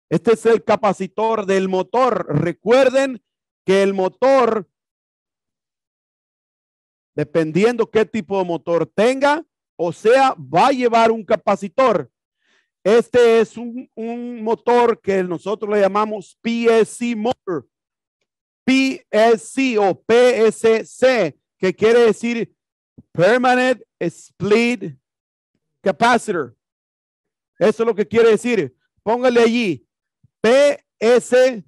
Este es el capacitor del motor. Recuerden que el motor, dependiendo qué tipo de motor tenga, o sea, va a llevar un capacitor. Este es un motor que nosotros le llamamos PSC motor. PSC o PSC, que quiere decir Permanent Split Capacitor. Eso es lo que quiere decir. Póngale allí. PSC.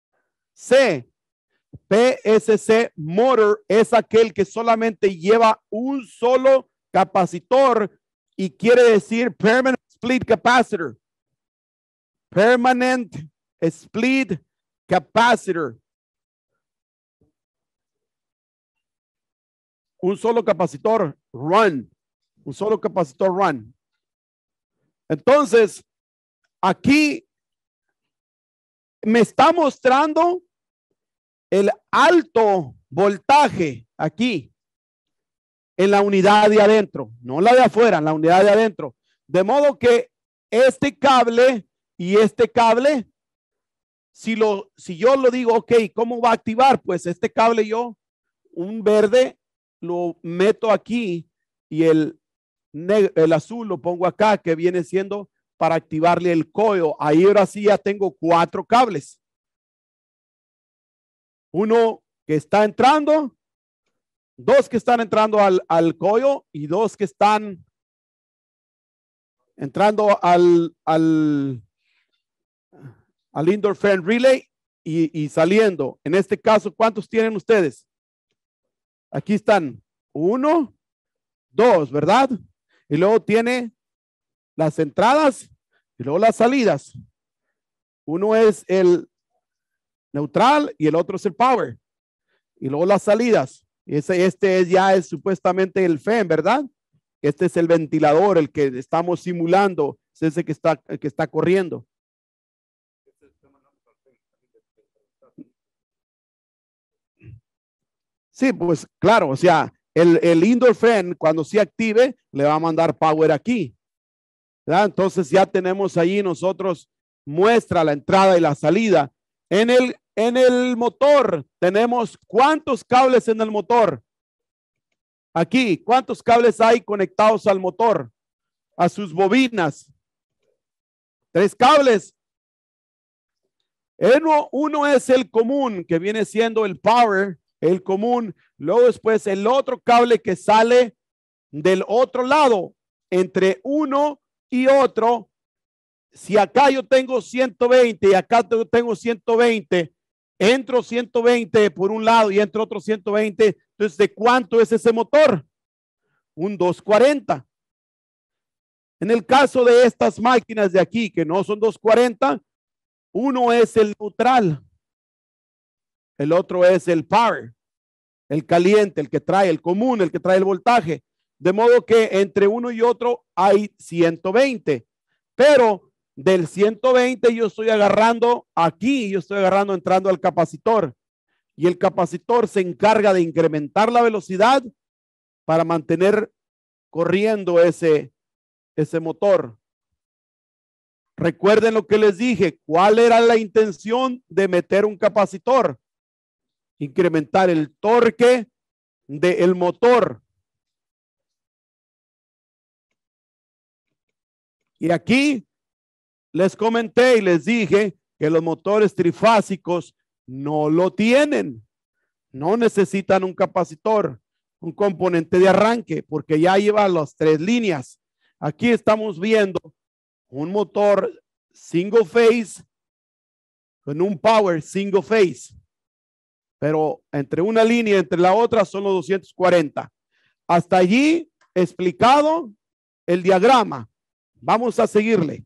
PSC motor es aquel que solamente lleva un solo capacitor y quiere decir Permanent Split Capacitor. Permanent Split Capacitor. Un solo capacitor run. Un solo capacitor run. Entonces, aquí me está mostrando el alto voltaje aquí en la unidad de adentro, no la de afuera, en la unidad de adentro. De modo que este cable y este cable, si yo lo digo, ok, ¿cómo va a activar? Pues este cable yo, un verde, lo meto aquí y el azul lo pongo acá, que viene siendo para activarle el coil. Ahí ahora sí ya tengo 4 cables. Uno que está entrando, 2 que están entrando al coil y 2 que están entrando al indoor fan relay y saliendo. En este caso, ¿cuántos tienen ustedes? Aquí están 1, 2, ¿verdad? Y luego tiene las entradas y luego las salidas. Uno es el neutral y el otro es el power. Y luego las salidas. Este ya es supuestamente el fan, ¿verdad? Este es el ventilador, el que estamos simulando. Es ese que está corriendo. Sí, pues claro, o sea, el indoor fan cuando se active le va a mandar power aquí, ¿verdad? Entonces ya tenemos ahí nosotros muestra la entrada y la salida. En el motor tenemos ¿cuántos cables en el motor? Aquí, ¿cuántos cables hay conectados al motor? A sus bobinas. 3 cables. Uno es el común, que viene siendo el power, el común. Luego después el otro cable que sale del otro lado, entre uno y otro. Si acá yo tengo 120 y acá tengo 120, entro 120 por un lado y entro otro 120. Entonces, ¿de cuánto es ese motor? Un 240. En el caso de estas máquinas de aquí, que no son 240, uno es el neutral, el otro es el power, el caliente, el que trae el común, el que trae el voltaje. De modo que entre uno y otro hay 120, pero del 120 yo estoy agarrando aquí, yo estoy agarrando entrando al capacitor y el capacitor se encarga de incrementar la velocidad para mantener corriendo ese motor. Recuerden lo que les dije, ¿cuál era la intención de meter un capacitor? Incrementar el torque del motor. Y aquí les comenté y les dije que los motores trifásicos no lo tienen. No necesitan un capacitor, un componente de arranque, porque ya lleva las 3 líneas. Aquí estamos viendo un motor single phase con un power single phase. Pero entre una línea y entre la otra son los 240. Hasta allí explicado el diagrama. Vamos a seguirle.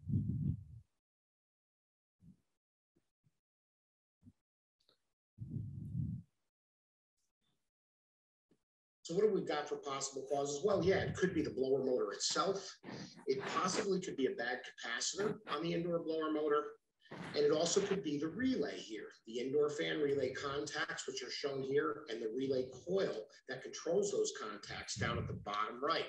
So what do we got for possible causes? Well, yeah, it could be the blower motor itself. It possibly could be a bad capacitor on the indoor blower motor. And it also could be the relay here, the indoor fan relay contacts, which are shown here, and the relay coil that controls those contacts down at the bottom right.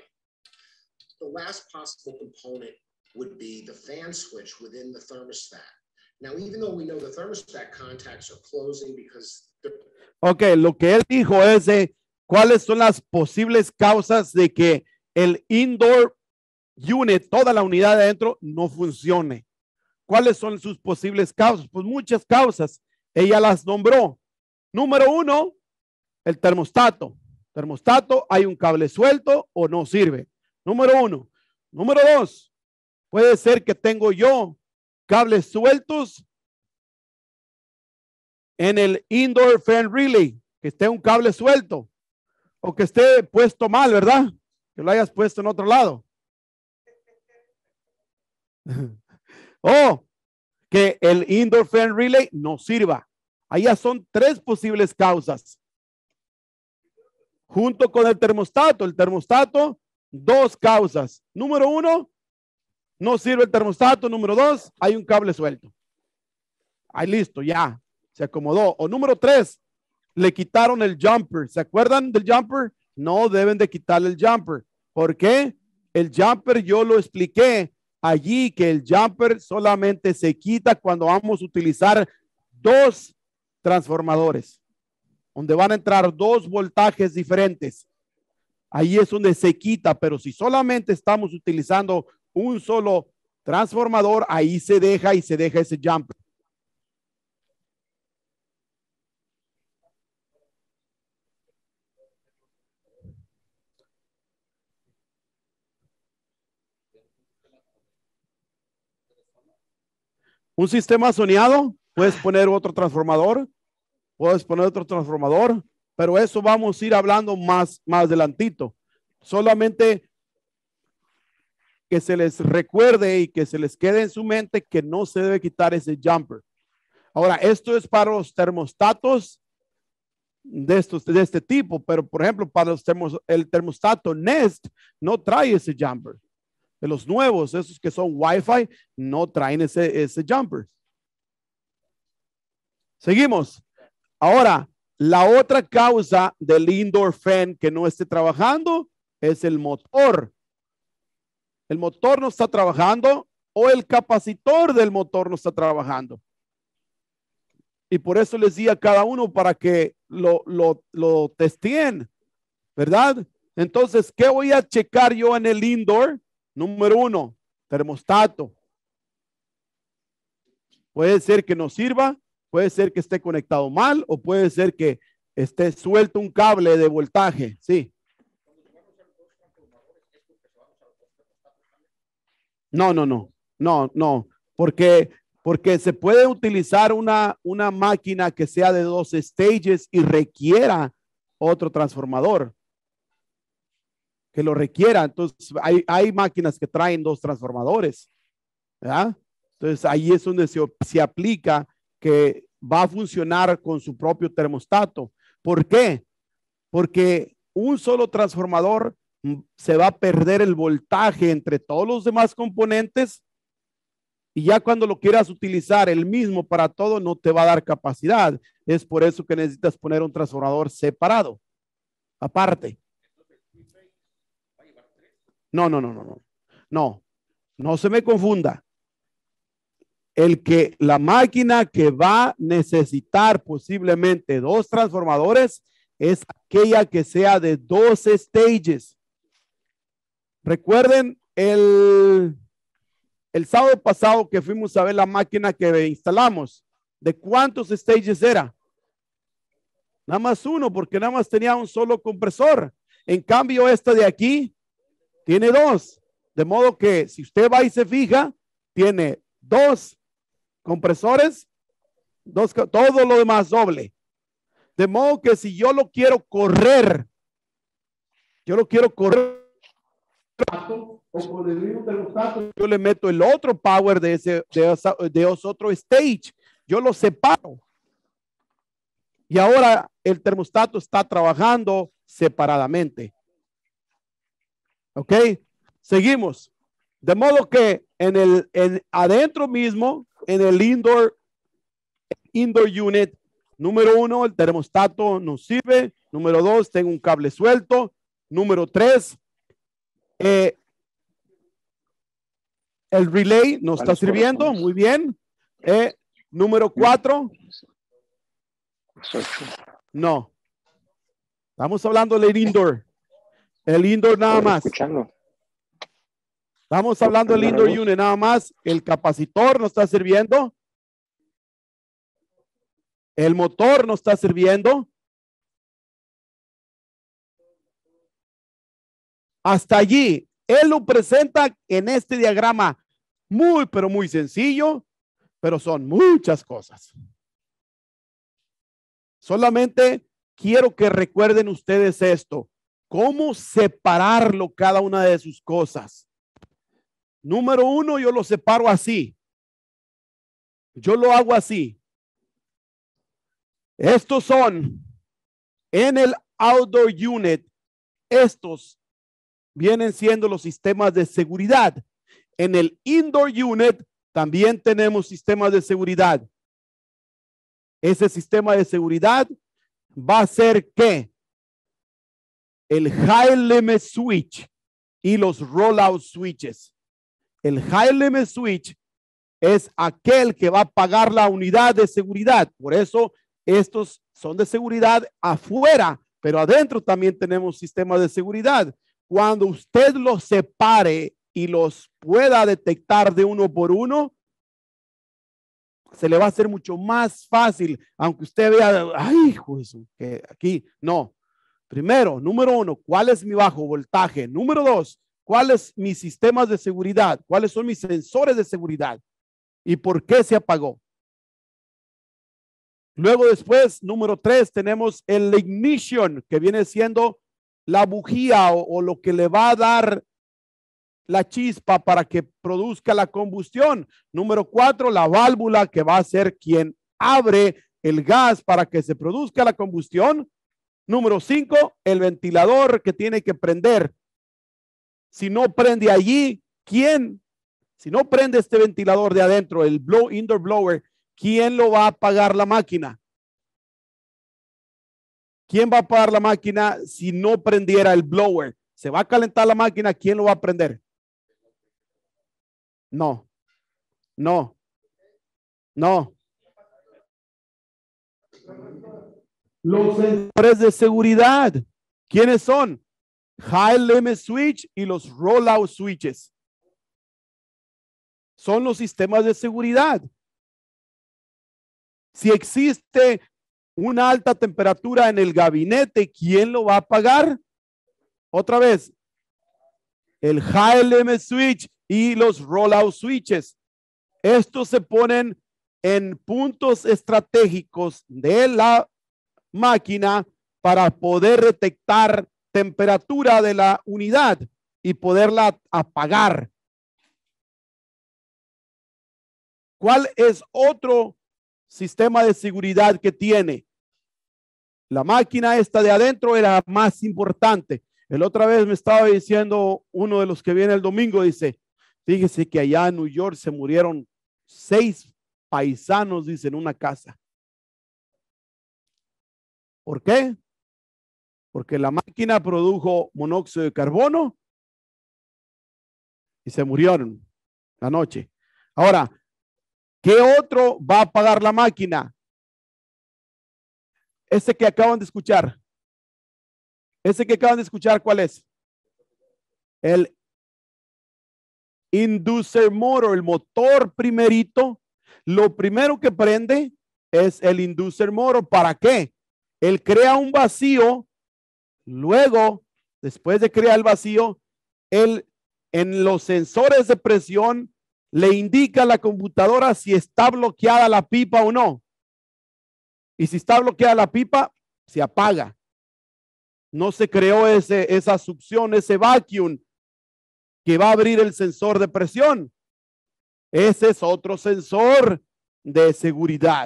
The last possible component would be the fan switch within the thermostat. Now, even though we know the thermostat contacts are closing because Ok, lo que él dijo es de cuáles son las posibles causas de que el indoor unit, toda la unidad de adentro, no funcione. ¿Cuáles son sus posibles causas? Pues muchas causas. Ella las nombró. Número uno, el termostato. Termostato, hay un cable suelto o no sirve. Número uno. Número dos, puede ser que tengo yo cables sueltos en el indoor fan relay, que esté un cable suelto o que esté puesto mal, ¿verdad? Que lo hayas puesto en otro lado. O que el indoor fan relay no sirva. Ahí ya son tres posibles causas. Junto con el termostato. El termostato, dos causas. Número uno, no sirve el termostato. Número dos, hay un cable suelto. Ahí listo, ya. Se acomodó. O número tres, le quitaron el jumper. ¿Se acuerdan del jumper? No deben de quitarle el jumper. ¿Por qué? El jumper yo lo expliqué allí, que el jumper solamente se quita cuando vamos a utilizar dos transformadores, donde van a entrar dos voltajes diferentes. Ahí es donde se quita, pero si solamente estamos utilizando un solo transformador, ahí se deja y se deja ese jumper. Un sistema soneado, puedes poner otro transformador, pero eso vamos a ir hablando más adelantito. Solamente que se les recuerde y que se les quede en su mente que no se debe quitar ese jumper. Ahora, esto es para los termostatos de este tipo, pero por ejemplo, para el termostato Nest no trae ese jumper. De los nuevos, esos que son Wi-Fi, no traen ese jumper. Seguimos. Ahora, la otra causa del indoor fan que no esté trabajando es el motor. El motor no está trabajando o el capacitor del motor no está trabajando. Y por eso les di a cada uno para que lo testeen, ¿verdad? Entonces, ¿qué voy a checar yo en el indoor? Número uno, termostato. Puede ser que no sirva, puede ser que esté conectado mal o puede ser que esté suelto un cable de voltaje. Sí. No. Porque se puede utilizar una máquina que sea de dos stages y requiera otro transformador. Que lo requiera. Entonces, hay máquinas que traen dos transformadores, ¿verdad? Entonces, ahí es donde se aplica que va a funcionar con su propio termostato. ¿Por qué? Porque un solo transformador se va a perder el voltaje entre todos los demás componentes y ya cuando lo quieras utilizar el mismo para todo, no te va a dar capacidad. Es por eso que necesitas poner un transformador separado, aparte. No se me confunda. La máquina que va a necesitar posiblemente dos transformadores es aquella que sea de dos stages. Recuerden el sábado pasado que fuimos a ver la máquina que instalamos. ¿De cuántos stages era? Nada más uno, porque nada más tenía un solo compresor. En cambio, esta de aquí tiene dos, de modo que si usted va y se fija, tiene dos compresores, todo lo demás doble. De modo que si yo lo quiero correr, o con el mismo termostato, yo le meto el otro power de ese otro stage, yo lo separo. Y ahora el termostato está trabajando separadamente. Ok, seguimos. De modo que adentro mismo, en el indoor unit, número uno, el termostato no sirve. Número dos, tengo un cable suelto. Número tres, el relay no está sirviendo. Muy bien. Número 4. Es 8. No. Estamos hablando del indoor. El indoor nada Estoy más. escuchando. Estamos hablando del indoor unit nada más. El capacitor no está sirviendo. El motor no está sirviendo. Hasta allí. Él lo presenta en este diagrama muy, pero muy sencillo, pero son muchas cosas. Solamente quiero que recuerden ustedes esto. ¿Cómo separarlo cada una de sus cosas? Número 1, yo lo separo así. Yo lo hago así. Estos son en el outdoor unit. Estos vienen siendo los sistemas de seguridad. En el indoor unit también tenemos sistemas de seguridad. Ese sistema de seguridad va a ser que el high limit switch y los rollout switches. El high limit switch es aquel que va a pagar la unidad de seguridad. Por eso estos son de seguridad afuera, pero adentro también tenemos sistemas de seguridad. Cuando usted los separe y los pueda detectar de uno por uno, se le va a hacer mucho más fácil, aunque usted vea, ay, hijo de eso, que aquí no. Primero, número 1, ¿cuál es mi bajo voltaje? Número 2, ¿cuáles mis sistemas de seguridad? ¿Cuáles son mis sensores de seguridad? ¿Y por qué se apagó? Luego después, número 3, tenemos el ignition, que viene siendo la bujía o lo que le va a dar la chispa para que produzca la combustión. Número 4, la válvula, que va a ser quien abre el gas para que se produzca la combustión. Número 5, el ventilador que tiene que prender. Si no prende allí, ¿quién? Si no prende este ventilador de adentro, el indoor blower, ¿quién lo va a apagar la máquina? ¿Quién va a apagar la máquina si no prendiera el blower? ¿Se va a calentar la máquina? ¿Quién lo va a prender? No, no, no. Los sensores de seguridad, ¿quiénes son? High limit switch y los rollout switches. Son los sistemas de seguridad. Si existe una alta temperatura en el gabinete, ¿quién lo va a apagar? Otra vez, el high limit switch y los rollout switches. Estos se ponen en puntos estratégicos de la máquina para poder detectar temperatura de la unidad y poderla apagar. ¿Cuál es otro sistema de seguridad que tiene? La máquina esta de adentro era más importante. El otra vez me estaba diciendo uno de los que viene el domingo, dice, fíjese que allá en New York se murieron 6 paisanos, dice, en una casa. ¿Por qué? Porque la máquina produjo monóxido de carbono y se murieron la noche. Ahora, ¿qué otro va a apagar la máquina? Ese que acaban de escuchar. Ese que acaban de escuchar, ¿cuál es? El inducer motor, el motor primerito. Lo primero que prende es el inducer motor. ¿Para qué? Él crea un vacío. Luego, después de crear el vacío, él en los sensores de presión le indica a la computadora si está bloqueada la pipa o no. Y si está bloqueada la pipa, se apaga. No se creó esa succión, ese vacuum que va a abrir el sensor de presión. Ese es otro sensor de seguridad.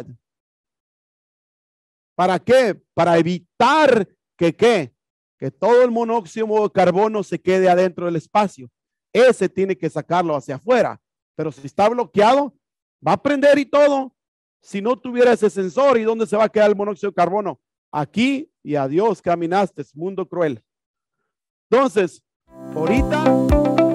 ¿Para qué? Para evitar que todo el monóxido de carbono se quede adentro del espacio. Ese tiene que sacarlo hacia afuera. Pero si está bloqueado, va a prender y todo. Si no tuviera ese sensor, ¿y dónde se va a quedar el monóxido de carbono? Aquí, y adiós, caminaste, mundo cruel. Entonces, ahorita